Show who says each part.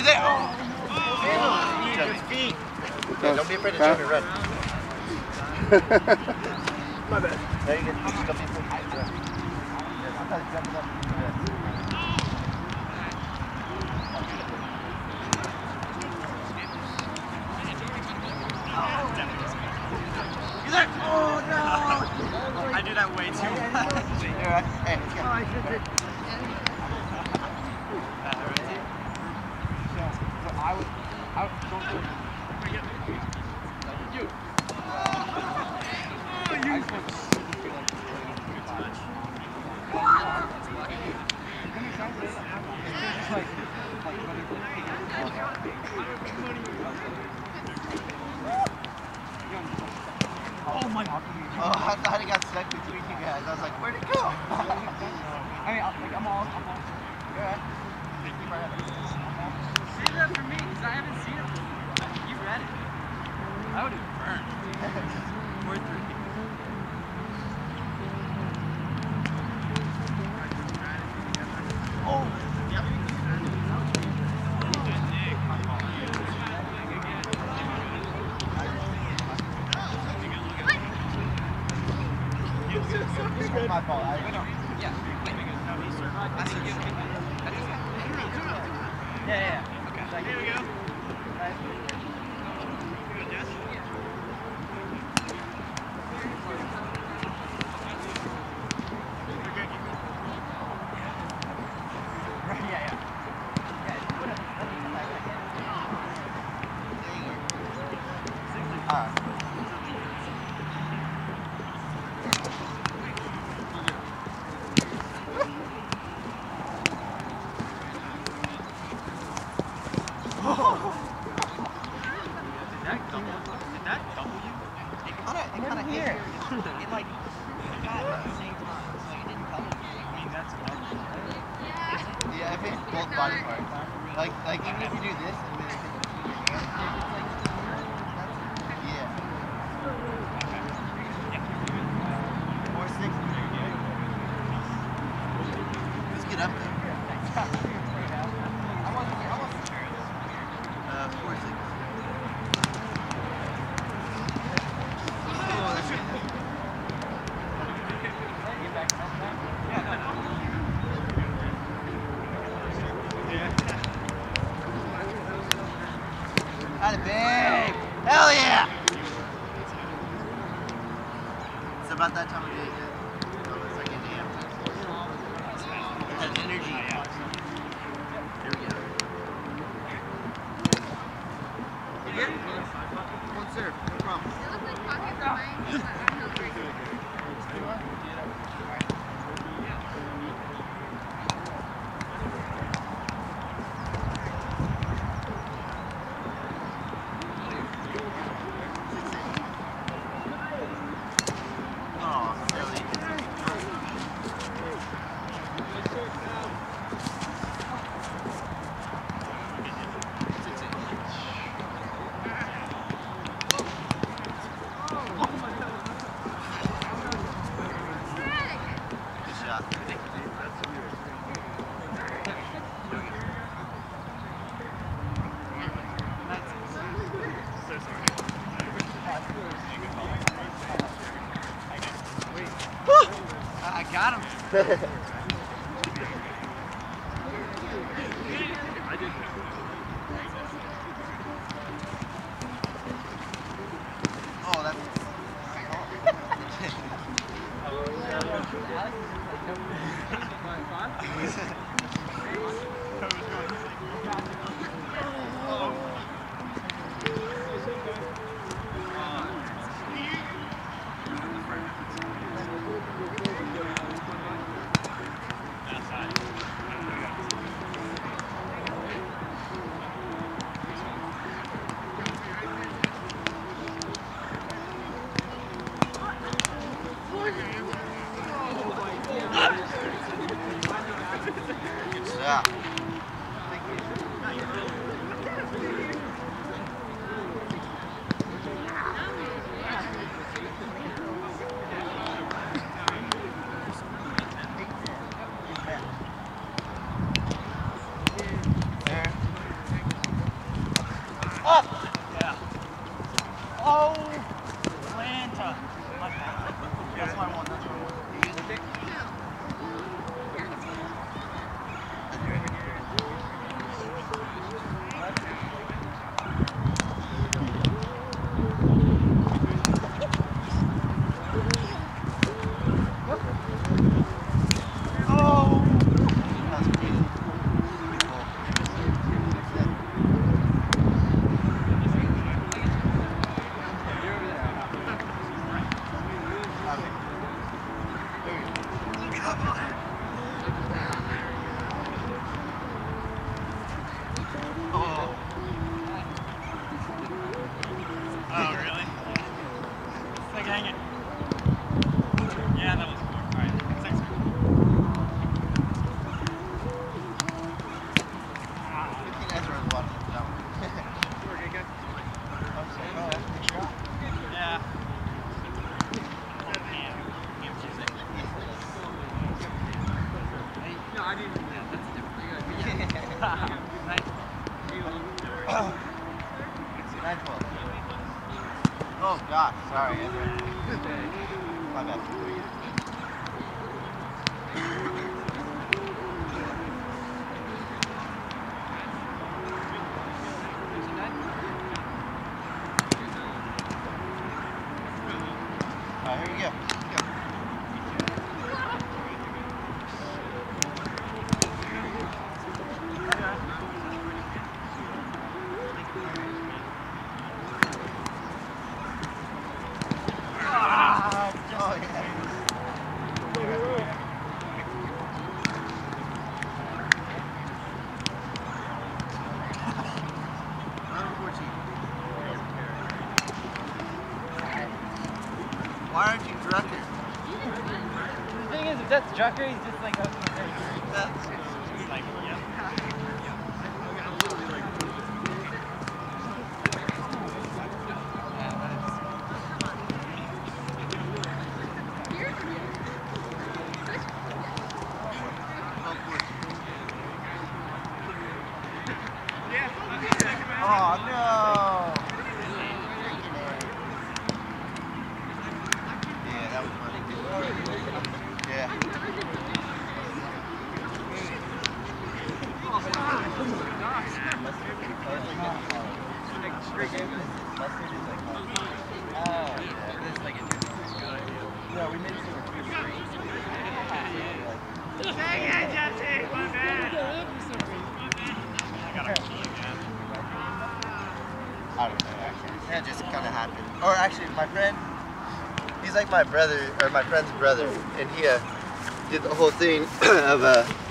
Speaker 1: there. Oh. His feet. Yeah, don't be afraid to turn and run. My bad. There you go. Don't be afraid to run. Yeah, sometimes jumping up. Oh no!
Speaker 2: I do that way too much.
Speaker 1: You're right. Hey, let's go.
Speaker 2: Oh my God.
Speaker 1: Oh, I thought it got stuck between you guys. I was like, where'd it go?
Speaker 2: I mean, I'm all.
Speaker 1: You're right.
Speaker 2: Save that for me, because I haven't seen it before. You read it. I would have burned. 4-3.
Speaker 1: Oh! Yep. It's my fault.
Speaker 2: Yeah. Okay. Here we go. Did that double you? It kind of hit. It like got at the same time, so it didn't double you. I mean, that's double.
Speaker 1: Yeah, it hits both body parts. Like even if you do this and then it hits your hand, it's like, yeah. 4-6. Let's get up there. I wasn't sure. 4-6. Got it, babe! Hell yeah! It's about that time of day, yeah. It's like 8 a.m. That's energy. Here we go. You good? One serve, no problem.
Speaker 3: It looks like pocket for mine, but I don't know where it is.
Speaker 2: I got him.
Speaker 1: Oh, that's... Yeah.
Speaker 2: Oh. Oh, really? It's like, hang it. Yeah, that was cool. Alright, 6. Yeah. No, I didn't. Yeah, that's different. Nice.
Speaker 1: 9-12. Oh gosh, sorry. My bad. Alright, here you go. Why aren't you Drucker?
Speaker 2: The thing is, if that's Drucker, he's just like, okay. He's like, yep.
Speaker 1: Oh no! Yeah, that was funny. Yeah. Yeah, we made it so
Speaker 2: Dang it, Jesse! My bad! I got a key again.
Speaker 1: I don't know, actually. That just kind of happened. Or actually, my friend, he's like my brother, or my friend's brother, and he did the whole thing of